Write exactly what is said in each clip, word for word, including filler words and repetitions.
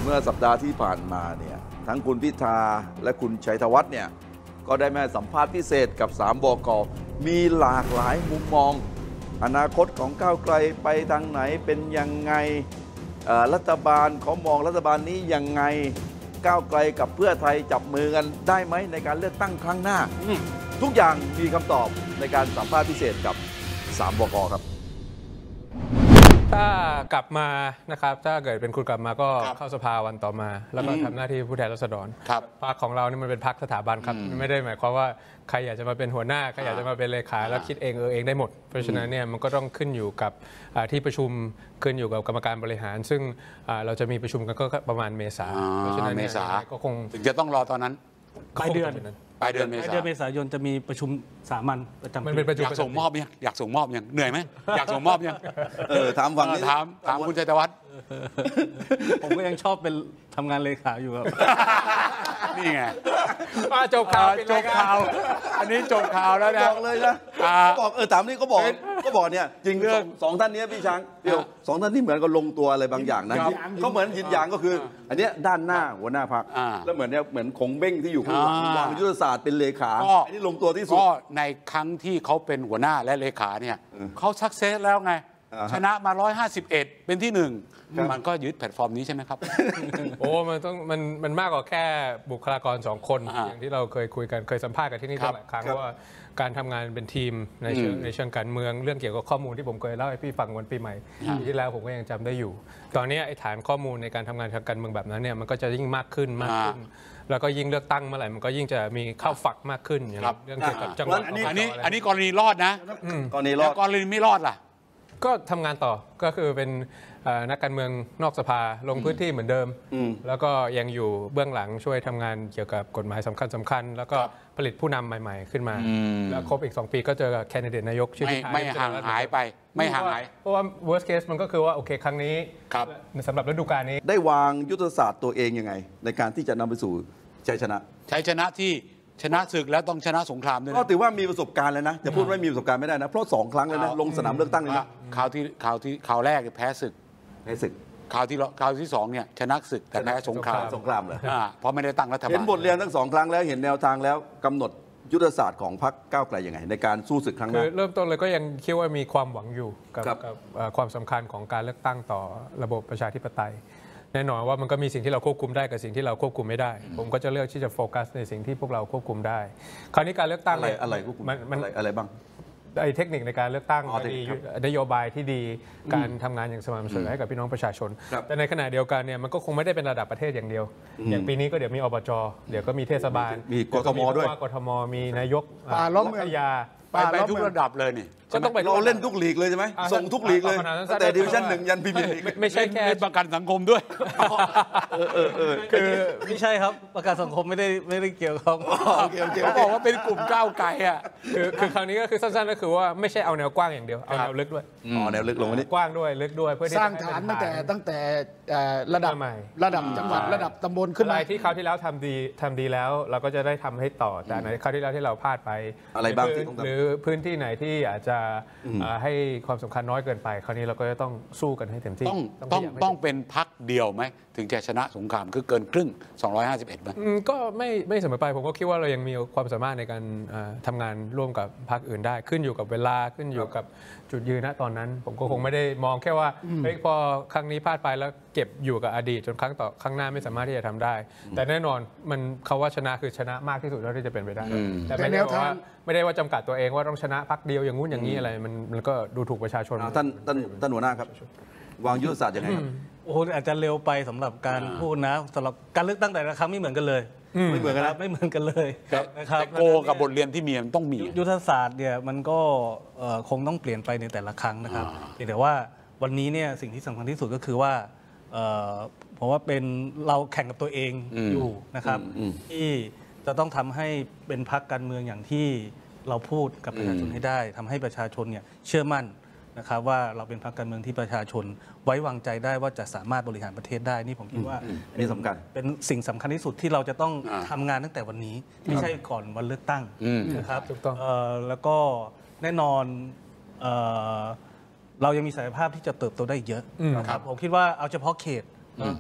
เมื่อสัปดาห์ที่ผ่านมาเนี่ยทั้งคุณพิธาและคุณชัยธวัฒน์เนี่ยก็ได้มาสัมภาษณ์พิเศษกับสามบก.มีหลากหลายมุมมองอนาคตของก้าวไกลไปทางไหนเป็นยังไงรัฐบาลเขามองรัฐบาลนี้ยังไงก้าวไกลกับเพื่อไทยจับมือกันได้ไหมในการเลือกตั้งครั้งหน้าทุกอย่างมีคำตอบในการสัมภาษณ์พิเศษกับสามบก.ครับถ้ากลับมานะครับถ้าเกิดเป็นคุณกลับมาก็เข้าสภาวันต่อมาแล้วก็ทำหน้าที่ผู้แทนราษฎรพรรคของเรานี่มันเป็นพรรคสถาบันครับไม่ได้หมายความว่าใครอยากจะมาเป็นหัวหน้าใครอยากจะมาเป็นเลขาแล้วคิดเองเออเองได้หมดเพราะฉะนั้นเนี่ยมันก็ต้องขึ้นอยู่กับที่ประชุมขึ้นอยู่กับกรรมการบริหารซึ่งเราจะมีประชุมกันก็ประมาณเมษาเพราะฉะนั้นเมษาก็คงถึงจะต้องรอตอนนั้นปลายเดือนปลายเดือนเมษาเดือนเมษายนจะมีประชุมสามัญประจำปีมันเป็นประชุมอยากส่งมอบยังอยากส่งมอบยังเหนื่อยไหมอยากส่งมอบยังเออถามฝั่งนี้ถามถามคุณชัยธวัฒน์ผมก็ยังชอบเป็นทำงานเลขาอยู่ครับนี่ไงจบข่าวจบข่าวอันนี้จบข่าวแล้วนะบอกเลยนะบอกเออถามนี่ก็บอกก็บอกเนี่ยจริงเรื่องสองท่านนี้พี่ช้างเดี๋ยวสองท่านนี้เหมือนกับลงตัวอะไรบางอย่างนะเขาเหมือนยินยางก็คืออันนี้ด้านหน้าหัวหน้าพรรคแล้วเหมือนเนี่ยเหมือนคงเบ้งที่อยู่ข้างหลังวางยุทธศาสตร์เป็นเลขาอันนี้ลงตัวที่สุดก็ในครั้งที่เขาเป็นหัวหน้าและเลขาเนี่ยเขาสักเซสแล้วไงชนะมาหนึ่งร้อยห้าสิบเอ็ดเป็นที่หนึ่งมันก็ยึดแพลตฟอร์มนี้ใช่ไหมครับโอ้มันต้องมันมันมากกว่าแค่บุคลากรสองคนอย่างที่เราเคยคุยกันเคยสัมภาษณ์กันที่นี่หลายครั้งว่าการทำงานเป็นทีมในเชิงในเชิงการเมืองเรื่องเกี่ยวกับข้อมูลที่ผมเคยเล่าให้พี่ฟังวันปีใหม่ปีที่แล้วผมก็ยังจำได้อยู่ตอนนี้ไอ้ฐานข้อมูลในการทำงานทางการเมืองแบบนั้นเนี่ยมันก็จะยิ่งมากขึ้นมากขึ้นแล้วก็ยิ่งเลือกตั้งเมื่อไหร่มันก็ยิ่งจะมีเข้าฝักมากขึ้นอย่างเรื่องเกี่ยวกับจังหวัดอันนี้อันนี้กรณีรอดนะกรณีรอดกรณีไม่รอดล่ะก็ทำงานต่อก็คือเป็นนักการเมืองนอกสภาลงพื้นที่เหมือนเดิมแล้วก็ยังอยู่เบื้องหลังช่วยทำงานเกี่ยวกับกฎหมายสำคัญสำคัญแล้วก็ผลิตผู้นำใหม่ๆขึ้นมาแล้วครบอีกสองปีก็เจอกับแคนดิเดตนายกชื่อไม่ห่างหายไปไม่ห่างหายเพราะว่า worst case มันก็คือว่าโอเคครั้งนี้สำหรับฤดูกาลนี้ได้วางยุทธศาสตร์ตัวเองยังไงในการที่จะนำไปสู่ชัยชนะชัยชนะที่ชนะศึกแล้วต้องชนะสงครามด้วยก็ถือว่ามีประสบการณ์แล้วนะจะพูดว่ามีประสบการณ์ไม่ได้นะเพราะสองครั้งเลยนะลงสนามเลือกตั้งเลยนะข่าวที่ข่าวที่ข่าวแรกแพ้ศึกแพ้ศึกข่าวที่ข่าวที่สองเนี่ยชนะศึกแต่แพ้สงครามสงครามเลยเพราะไม่ได้ตั้งรัฐบาลเห็นบทเรียนทั้งสองครั้งแล้วเห็นแนวทางแล้วกำหนดยุทธศาสตร์ของพรรคก้าวไกลยังไงในการสู้ศึกครั้งนี้เริ่มต้นเลยก็ยังคิดว่ามีความหวังอยู่กับความสำคัญของการเลือกตั้งต่อระบบประชาธิปไตยแน่นอนว่ามันก็มีสิ่งที่เราควบคุมได้กับสิ่งที่เราควบคุมไม่ได้ผมก็จะเลือกที่จะโฟกัสในสิ่งที่พวกเราควบคุมได้คราวนี้การเลือกตั้งอะไรอะไรควบคุมมันอะไรบ้างไอ้เทคนิคในการเลือกตั้งดีนโยบายที่ดีการทำงานอย่างสม่ำเสมอให้กับพี่น้องประชาชนแต่ในขณะเดียวกันเนี่ยมันก็คงไม่ได้เป็นระดับประเทศอย่างเดียวอย่างปีนี้ก็เดี๋ยวมีอบจเดี๋ยวก็มีเทศบาลมีกทมด้วยกทมมีนายกพัทยาไปทุกระดับเลยนี่ก็ต้องไปเราเล่นทุกลีกเลยใช่ไหมส่งทุกลีกเลยแต่ดิวิชั่นหนึ่งยันพรีเมียร์ลีกไม่ใช่แค่ประกันสังคมด้วยคือไม่ใช่ครับประกันสังคมไม่ได้ไม่ได้เกี่ยวข้องเขาบอกว่าเป็นกลุ่มก้าวไกลอ่ะคือคือคราวนี้ก็คือสั้นๆก็คือว่าไม่ใช่เอาแนวกว้างอย่างเดียวเอาแนวลึกด้วยอ๋อแนวลึกลงมานี่กว้างด้วยลึกด้วยเพื่อสร้างฐานตั้งแต่ตั้งแต่ระดับระดับจังหวัดระดับตำบลขึ้นอะไรที่คราวที่แล้วทำดีทำดีแล้วเราก็จะได้ทำให้ต่อแต่ในคราวที่แล้วที่เราพลาดไปอะไรบ้างหรือพื้นที่ไหนที่อาจจะให้ความสำคัญน้อยเกินไปคราวนี้เราก็จะต้องสู้กันให้เต็มที่ต้องต้องต้องเป็นพรรคเดียวไหมถึงจะชนะสงครามคือเกินครึ่งสองร้อยห้าสิบเอ็ดไหมก็ไม่ไม่เสมอไปผมก็คิดว่าเรายังมีความสามารถในการทำงานร่วมกับพรรคอื่นได้ขึ้นอยู่กับเวลาขึ้นอยู่กับจุดยืนณตอนนั้นผมก็คงไม่ได้มองแค่ว่าเฮ้ยพอครั้งนี้พลาดไปแล้วเก็บอยู่กับอดีตจนครั้งต่อครั้งหน้าไม่สามารถที่จะทำได้แต่แน่นอนมันเขาว่าชนะคือชนะมากที่สุดเท่าที่จะเป็นไปได้แต่ไม่ได้ว่าไม่ได้ว่าจำกัดตัวเองว่าต้องชนะพรรคเดียวอย่างงู้นอย่างนี้อะไรมันมันก็ดูถูกประชาชนท่านท่านท่านหัวหน้าครับวางยุทธศาสตร์ยังไงครับโอ้โหอาจจะเร็วไปสำหรับการพูดนะสำหรับการเลือกตั้งแต่ละครั้งไม่เหมือนกันเลยไม่เหมือนกันไม่เหมือนกันเลยนะครับโกกับบทเรียนที่มีมันต้องมียุทธศาสตร์เนี่ยมันก็คงต้องเปลี่ยนไปในแต่ละครั้งนะครับแต่ว่าวันนี้เนี่ยสิ่งที่สำคัญที่สุดก็คือว่าเพราะว่าเป็นเราแข่งกับตัวเองอยู่นะครับที่จะต้องทำให้เป็นพรรคการเมืองอย่างที่เราพูดกับประชาชนให้ได้ทำให้ประชาชนเนี่ยเชื่อมั่นนะครับว่าเราเป็นพรรคการเมืองที่ประชาชนไว้วางใจได้ว่าจะสามารถบริหารประเทศได้นี่ผมคิดว่านี่สำคัญเป็นสิ่งสำคัญที่สุดที่เราจะต้องทำงานตั้งแต่วันนี้ไม่ใช่ก่อนวันเลือกตั้งนะครับถูกต้องแล้วก็แน่นอนเรายังมีศักยภาพที่จะเติบโตได้เยอะนะครับผมคิดว่าเอาเฉพาะเขต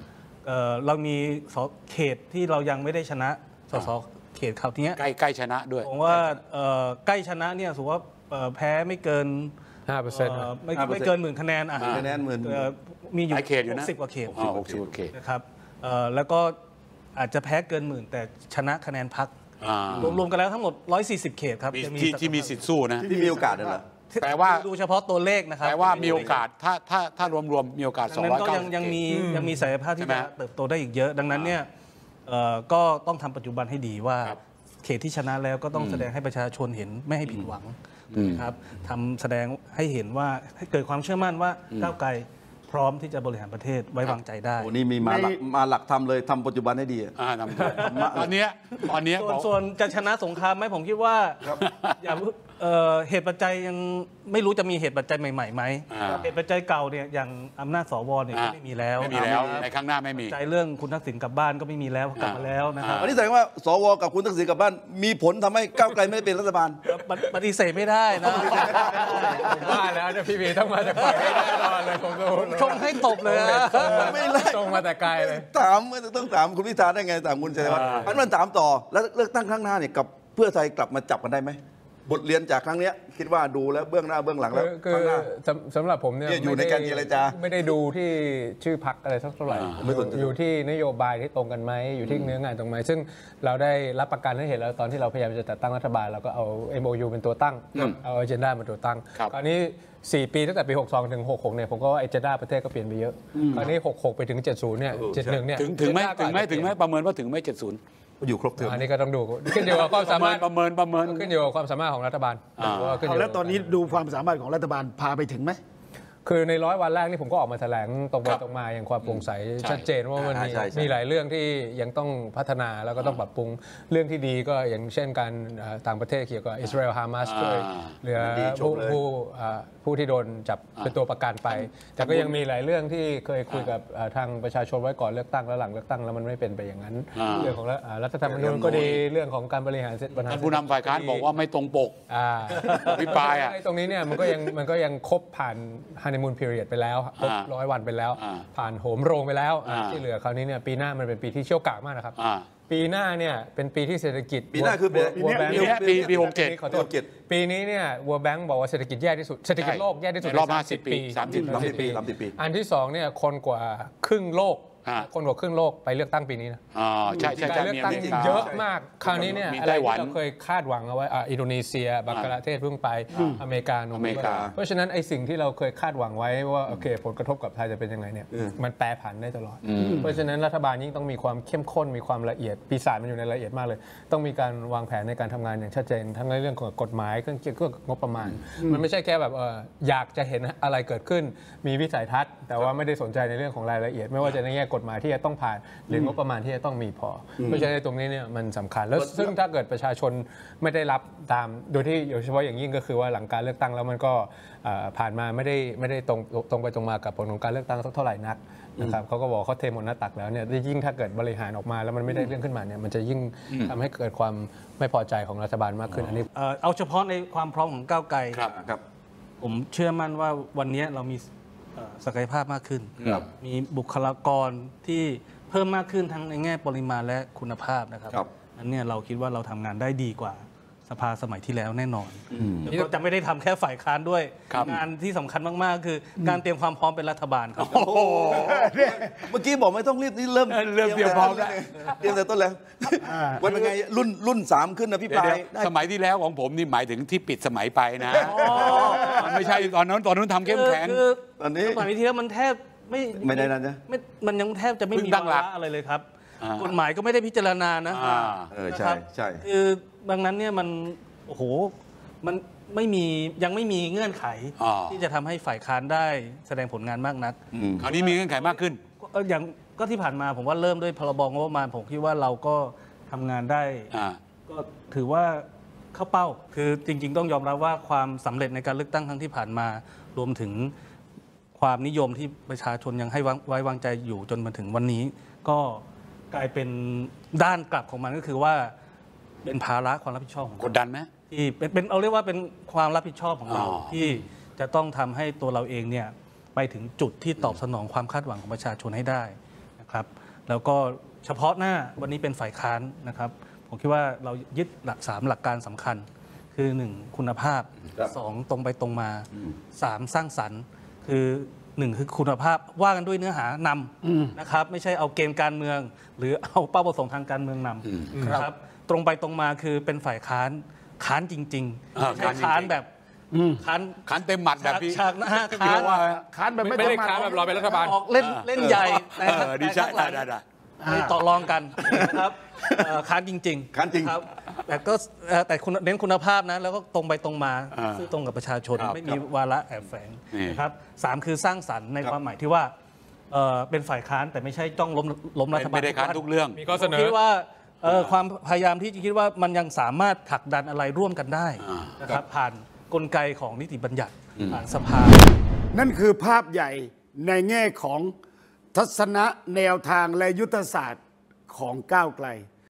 เอ่อเรามีสเขตที่เรายังไม่ได้ชนะสสเขตคราวนี้ใกล้ใกล้ชนะด้วยผมว่าเอ่อใกล้ชนะเนี่ยสมมติว่าเอ่อแพ้ไม่เกินห้าเปอร์เซ็นต์เอ่อไม่ห้าเปอร์เซ็นต์ไม่เกินหมื่นคะแนนอ่ะคะแนนหมื่นเอ่อมีอยู่หลายเขตอยู่นะสิบกว่าเขตอ๋อหกสิบกว่าเขตนะครับเอ่อแล้วก็อาจจะแพ้เกินหมื่นแต่ชนะคะแนนพรรคอ่ารวมๆกันแล้วทั้งหมดหนึ่งร้อยสี่สิบเขตครับมีจะที่ที่มีสิทธิ์สู้นะที่มีโอกาสนั่นแหละแปลว่าดูเฉพาะตัวเลขนะครับแปลว่ามีโอกาสถ้าถ้าถ้ารวมรวมๆมีโอกาสดังนั้นก็ยังสองร้อยเก้าสิบยังมียังมีศักยภาพที่ใช่ไหมจะเติบโตได้อีกเยอะ ดังนั้นเนี่ยเอ่อก็ต้องทำปัจจุบันให้ดีว่าครับเขตที่ชนะแล้วก็ต้องแสดงให้ประชาชนเห็นไม่ให้ผิดหวังนะครับทำแสดงให้เห็นว่าให้เกิดความเชื่อมั่นว่าก้าวไกลพร้อมที่จะบริหารประเทศไว้วางใจได้โอ้นี่มีมาหลักมาหลักทำเลยทำปัจจุบันให้ดีอะอ่าทำตอนเนี้ยตอนเนี้ยส่วนบอกส่วนจะชนะสงครามไหมผมคิดว่าอย่าเอ่อเหตุปัจจัยยังไม่รู้จะมีเหตุปัจจัยใหม่ๆไหมอ่าเหตุปัจจัยเก่าเนี่ยอย่างอำนาจสวเนี่ยก็อ่าไม่มีแล้วไม่มีแล้วในข้างหน้าไม่มีปัจจัยเรื่องคุณทักษิณกลับบ้านก็ไม่มีแล้วกลับมาแล้วนะครับอันนี้แสดงว่าสวกับคุณทักษิณกลับบ้านมีผลทำให้ก้าวไกลไม่ได้เป็นรัฐบาลปฏิปฏิเสธไม่ได้นะผมว่าแล้วเนี่ยพี่บีต้องมาจากฝ่ายนี้แน่นอนเลยผมดูชงให้ตบเลยนะไม่ไล่ตรงมาแต่ไกลเลยถามต้องถามคุณพิธาได้ไงถามคุณชัยวัฒน์อันมันถามต่อแล้วเลือกตั้งครั้งหน้าเนี่ยกับเพื่อไทยกลับมาจับกันได้ไหมบทเรียนจากครั้งเนี้ยคิดว่าดูแล้วเบื้องหน้าเบื้องหลังแล้วคือครั้งหน้าสำสำหรับผมเนี่ยเนี่ยอยู่ไม่ได้ในการเจรจาไม่ได้ดูที่ชื่อพักอะไรสักเท่าไหร่อ่าไม่สนใจอยู่ที่นโยบายที่ตรงกันไหมอยู่ที่เนื้องานตรงไหมซึ่งเราได้รับประกันให้เห็นแล้วตอนที่เราพยายามจะจัดตั้งรัฐบาลเราก็เอา เอ็ม โอ ยู เป็นตัวตั้งเอา agenda เป็นตัวตั้งครับคราวนี้สี่ปีตั้งแต่ปี หกสอง ถึง หกหก เนี่ยผมก็ว่า agenda ประเทศก็เปลี่ยนไปเยอะคราวนี้ หกหก ไปถึง เจ็ดสิบ เนี่ย เจ็ดสิบเอ็ด เนี่ยถึงถึงไหม agenda ถึงไหมก็อาจจะถึงไหมประเมินว่าถึงไหมเจ็ดศูนย์อยู่ครบเทอมอันนี้ก็ต้องดูขึ้นอยู่กับความปสาระเมิมารนถประเมินประเมินขึ้นอยู่กับความสามารถของรัฐบาลอ่าว่าขึ้นอเอายู่แล้วตอนนี้ดูความสามารถของรัฐบาลพาไปถึงไหมคือในร้อยวันแรกนี่ผมก็ออกมาแถลงตรงไปครับตรงมาอย่างความโปร่งใสใช่ชัดเจนว่ามันมีใช่ใช่มีหลายเรื่องที่ยังต้องพัฒนาแล้วก็ต้องปรับปรุงเรื่องที่ดีก็อย่างเช่นการเอ่อต่างประเทศเกี่ยวกับอิสราเอลฮามาสช่วยเหลือดีชผู้มเลยผู้เอ่อผู้ที่โดนจับเป็นตัวประกันไป แต่ก็ยังมีหลายเรื่องที่เคยคุยกับเอ่อทางประชาชนไว้ก่อนเลือกตั้งและหลังเลือกตั้งแล้วมันไม่เป็นไปอย่างนั้นอ่าเรื่องของรัฐอ่ารัฐธรรมนูญก็ดีเรื่องของการบริหารปัญหาท่านผู้นำฝ่ายค้านบอกว่าไม่ตรงปกอ่าอภิปรายอ่ะไตรงนี้เนี่ยมันก็ยังมันก็ยังครบผ่านฮันนีมูนพีเรียดไปแล้วครบอ่าร้อยวันไปแล้วอ่าผ่านโหมโรงไปแล้วอ่าที่เหลือคราวนี้เนี่ยปีหน้ามันเป็นปีที่เชี่ยวกรากมากนะครับอ่าปีหน้าเนี่ยเป็นปีที่เศรษฐกิจปีหน้าคือปีวัวแบงปีเนี้ยปีปีหกเจ็ดขอโทษปีนี้เนี่ยวัวแบงค์บอกว่าเศรษฐกิจแย่ที่สุดเศรษฐกิจโลกแย่ที่สุดในรอบในห้าสิบปีสามสิบสามสิบปีสามสิบปีอันที่สองเนี่ยคนกว่าครึ่งโลกอ่าคนกว่าครึ่งโลกไปเลือกตั้งปีนี้นะอ่าใช่ใช่กาใช่รเลือกมีตั้งอเมริกาเยอะมาก คราวนี้เนี่ยมีอะไรไต้หวันที่เราเคยคาดหวังเอาไว้อ่ะอินโดนีเซีย บังกลาเทศเพิ่งไป อเมริกาโนอเมริกาเพราะฉะนั้นไอ้สิ่งที่เราเคยคาดหวังไว้ว่าโอเคผลกระทบกับไทยจะเป็นยังไงเนี่ยมันแปรผันได้ตลอด เพราะฉะนั้นรัฐบาลยิ่งต้องมีความเข้มข้นมีความละเอียดปีศาจมันอยู่ในรายละเอียดมากเลย ต้องมีการวางแผนในการทำงานอย่างชัดเจนทั้งในเรื่องของกฎหมายเรื่องเกี่ยวกับงบประมาณ มันไม่ใช่แค่แบบเอออยากจะเห็นอะไรเกิดขึ้น มีวิสัยทัศน์ แต่ว่าไม่ได้สนใจในเรื่องของรายละเอียด ไม่ว่าจะในแง่กฎหมายที่จะต้องผ่านหรืองบประมาณที่จะต้องมีพออเพราะฉะนั้นตรงนี้เนี่ยมันสำคัญแล้วซึ่งถ้าเกิดประชาชนไม่ได้รับตามโดยที่โดยเฉพาะอย่างยิ่งก็คือว่าหลังการเลือกตั้งแล้วมันก็เอ่อผ่านมาไม่ได้ไม่ได้ตรงตรงไปตรงมากับผลของการเลือกตั้งสักเท่าไหร่นักนะครับเขาก็บอกเขาเทหมดหน้าตักแล้วเนี่ยยิ่งถ้าเกิดบริหารออกมาแล้วมันไม่ได้เรื่องขึ้นมาเนี่ยมันจะยิ่งทำให้เกิดความไม่พอใจของรัฐบาลมากขึ้นอันนี้เอ่อเอาเฉพาะในความพร้อมของก้าวไกลครับครับผมเชื่อมั่นว่าวันนี้เรามีเอ่อศักยภาพมากขึ้นครับมีบุคลากรที่เพิ่มมากขึ้นทั้งในแง่ปริมาณและคุณภาพนะครับครับอันเนี้ยเราคิดว่าเราทำงานได้ดีกว่าสภาสมัยที่แล้วแน่นอนแล้วก็จะไม่ได้ทำแค่ฝ่ายค้านด้วยครับงานที่สำคัญมากๆ คือการเตรียมความพร้อมเป็นรัฐบาลครับเมื่อกี้บอกไม่ต้องรีบนี่เริ่มเริ่มเตรียมพร้อมแล้วเตรียมแต่ต้นแล้ววันเป็นไงรุ่นรุ่นสามขึ้นนะพี่เดี๋ปยวลายเดี๋ยวสมัยที่แล้วของผมนี่หมายถึงที่ปิดสมัยไปนะมันไม่ใช่ตอนนั้นตอนนั้นทำเข้มแข็งคือตอนนี้สมัยที่แล้วมันแทบไม่ไม่ได้นั่นนะไม่มันยังแทบจะไม่เพิ่มีงตั้งหลักวาระอะไรเลยครับอ่ากฎหมายก็ไม่ได้พิจารณานะอ่าเออนะใช่ครับใช่คือดังนั้นเนี่ยมันโอ้โหมันไม่มียังไม่มีเงื่อนไขอ่าที่จะทำให้ฝ่ายค้านได้แสดงผลงานมากนักอืมคราวนี้มีเงื่อนไขมากขึ้นก็อย่างก็ที่ผ่านมาผมว่าเริ่มด้วยพรบงบประมาณผมคิดว่าเราก็ทำงานได้อ่าก็ถือว่าเข้าเป้า คือจริง ๆ ต้องยอมรับว่าความสำเร็จในการเลือกตั้งครั้งที่ผ่านมา รวมถึงความนิยมที่ประชาชนยังให้ไว้วางใจอยู่จนมาถึงวันนี้ ก็กลายเป็นด้านกลับของมันก็คือว่าเป็นภาระความรับผิดชอบของกเราดดันไหมที่เป็นเป็นเอาเรียกว่าเป็นความรับผิดชอบของเราอ๋อที่จะต้องทำให้ตัวเราเองเนี่ยไปถึงจุดที่ตอบสนองความคาดหวังของประชาชนให้ได้นะครับแล้วก็เฉพาะหน้าวันนี้เป็นฝ่ายค้านนะครับผมคิดว่าเรายึดหลักสามหลักการสำคัญ คือหนึ่งคุณภาพครับสองตรงไปตรงมาสามสร้างสรรค์คือหนึ่งคือคุณภาพว่ากันด้วยเนื้อหานำนะครับไม่ใช่เอาเกมการเมือง หรือเอาเป้าประสงค์ทางการเมืองนำนะครับตรงไปตรงมาคือเป็นฝ่ายค้านค้านจริงอ่าๆไม่ใช่ค้านจริงๆค้านแบบค้านขันเต็มหมัดแบบพี่ฉากนะฮะค้านค้านแบบไม่ไม่ได้ต้องค้านแบบเราเป็นรัฐบาลออกเล่นเล่นใหญ่แต่เออดีใช่แต่ข้างหลังได้ได้ไม่ต่อรองกันนะครับเอ่อค้านจริงๆค้านจริงครับแต่ก็เอ่อแต่คุณเน้นคุณภาพนะแล้วก็ตรงไปตรงมาอ่าซื่อตรงกับประชาชนครับไม่มีวาระแอบแฝงนี่นะครับสามคือสร้างสรรค์ในความหมายที่ว่าเอ่อเป็นฝ่ายค้านแต่ไม่ใช่จ้องล้มล้มรัฐบาลไม่ได้ค้านทุกเรื่องมีข้อเสนอคิดว่าเอ่อความพยายามที่จะคิดว่ามันยังสามารถผลักดันอะไรร่วมกันได้อ่านะครับผ่านกลไกของนิติบัญญัติผ่านสภานั่นคือภาพใหญ่ในแง่ของทัศนะแนวทางและยุทธศาสตร์ของก้าวไกล